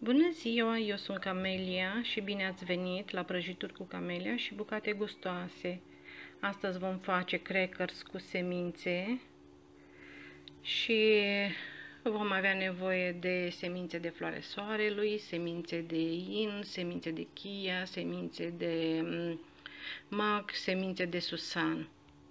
Bună ziua, eu sunt Camelia și bine ați venit la prăjituri cu Camelia și bucate gustoase. Astăzi vom face crackers cu semințe și vom avea nevoie de semințe de floare soarelui, semințe de in, semințe de chia, semințe de mac, semințe de susan.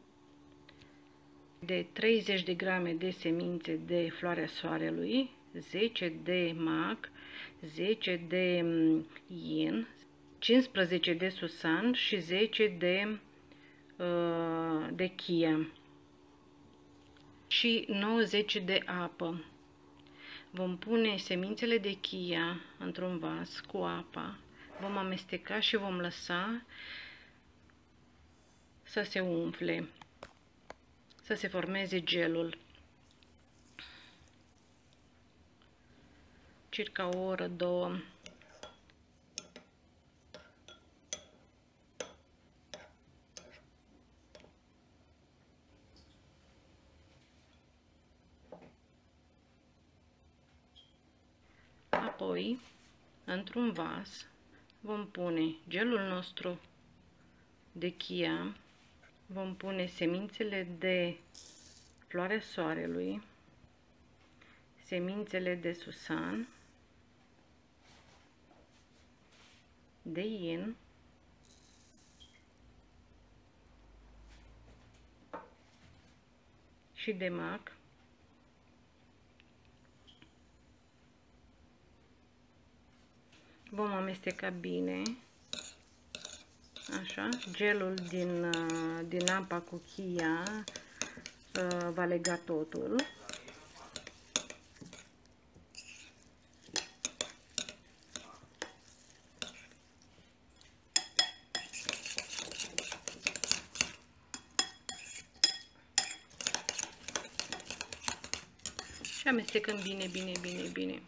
De 30 de grame de semințe de floarea soarelui, 10 de mac, 10 de yin, 15 de susan și 10 de chia și 90 de apă. Vom pune semințele de chia într-un vas cu apa, vom amesteca și vom lăsa să se umfle, să se formeze gelul. Circa o oră, două. Apoi, într-un vas, vom pune gelul nostru de chia, vom pune semințele de floarea soarelui, semințele de susan, de yin, și de mac, vom amesteca bine, așa, gelul din apa cu chia va lega totul. Și amestecăm bine.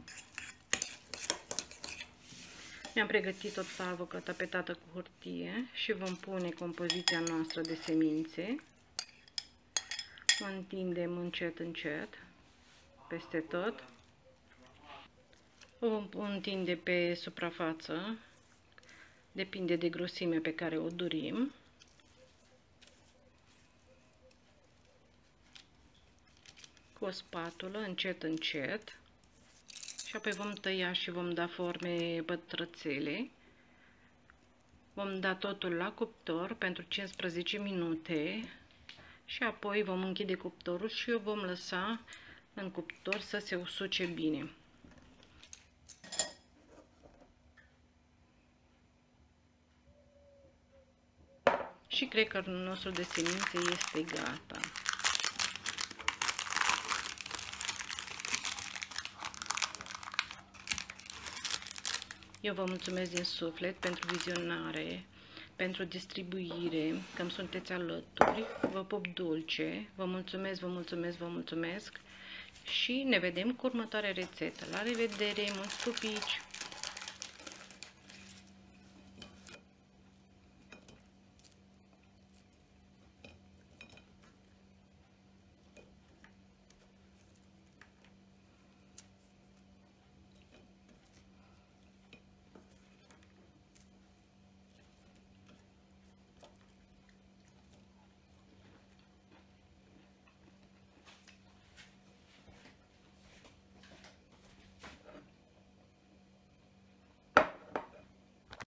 Mi-am pregătit o tavă tapetată cu hârtie și vom pune compoziția noastră de semințe. O întindem încet peste tot. O vom întinde pe suprafață, depinde de grosimea pe care o dorim. Cu o spatulă, încet. Și apoi vom tăia și vom da forme pătrățele. Vom da totul la cuptor pentru 15 minute și apoi vom închide cuptorul și o vom lăsa în cuptor să se usuce bine. Și crackerul nostru de semințe este gata. Eu vă mulțumesc din suflet pentru vizionare, pentru distribuire, că îmi sunteți alături. Vă pup dulce, vă mulțumesc și ne vedem cu următoarea rețetă. La revedere, mulți pupici!